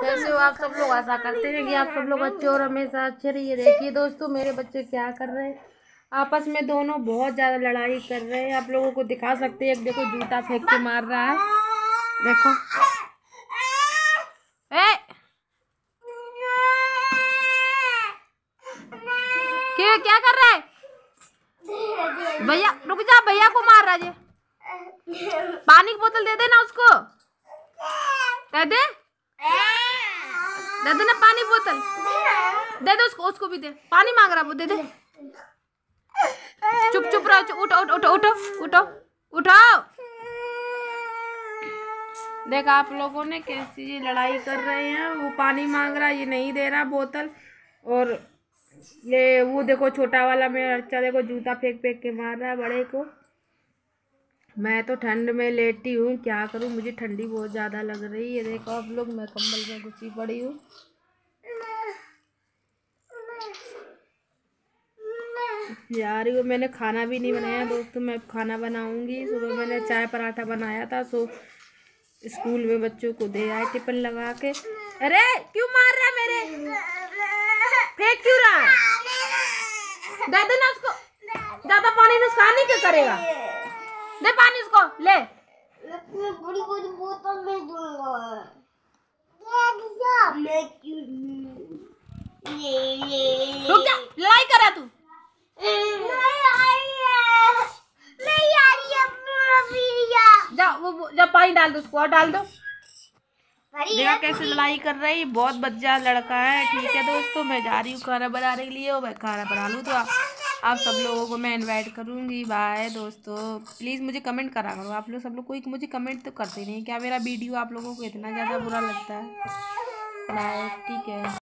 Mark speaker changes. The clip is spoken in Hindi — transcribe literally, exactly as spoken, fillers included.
Speaker 1: कैसे हो आप सब लोग? आशा करते हैं कि आप सब लोग अच्छे और हमेशा अच्छे रहिए। देखिए दोस्तों, मेरे बच्चे क्या कर रहे हैं, आपस में दोनों बहुत ज़्यादा लड़ाई कर रहे हैं। आप लोगों को दिखा सकते हैं। एक देखो जूता फेंक के मार रहा है, देखो। ए! क्या क्या कर रहा है भैया? रुक जा, भैया को मार रहा है। पानी की बोतल दे देना उसको, दे दे दे देना पानी बोतल, दे दे उसको, उसको भी दे। पानी मांग रहा वो, दे दे। चुप चुप रहो, चुप। उठो उठो उठो उठो उठो उठो। देखा आप लोगों ने कैसी लड़ाई कर रहे हैं। वो पानी मांग रहा, ये नहीं दे रहा बोतल। और ये वो देखो छोटा वाला मेरा बच्चा देखो जूता फेंक फेंक के मार रहा है बड़े को। मैं तो ठंड में लेटी हूँ, क्या करूँ, मुझे ठंडी बहुत ज़्यादा लग रही है। देखो आप लोग, मैं कंबल में घुसी पड़ी हूँ। यार वो मैंने खाना भी नहीं बनाया दोस्तों, मैं अब खाना बनाऊंगी। सुबह मैंने चाय पराठा बनाया था, सो स्कूल में बच्चों को दे आए टिफिन लगा के। अरे क्यों मार रहा है मेरे? फेंक क्यों रहा है? दे देना उसको, ज्यादा पानी नुकसान नहीं क्या करेगा। दे पानी उसको, ले। बड़ी बड़ी बोतल में दूंगा। रुक जा, लड़ाई कर रहा तू। जा वो जा पानी डाल दो उसको, और डाल दो। देखा कैसे लड़ाई कर रही है, बहुत बच्चा लड़का है। ठीक है दोस्तों, मैं जा रही हूँ खाना बनाने के लिए। और मैं खाना बना लूँ तो आप, आप सब लोगों को मैं इनवाइट करूँगी। बाय दोस्तों, प्लीज़ मुझे कमेंट करा करो। आप लोग सब लोग कोई मुझे कमेंट तो करते नहीं, क्या मेरा वीडियो आप लोगों को इतना ज़्यादा बुरा लगता है? बाय, ठीक है।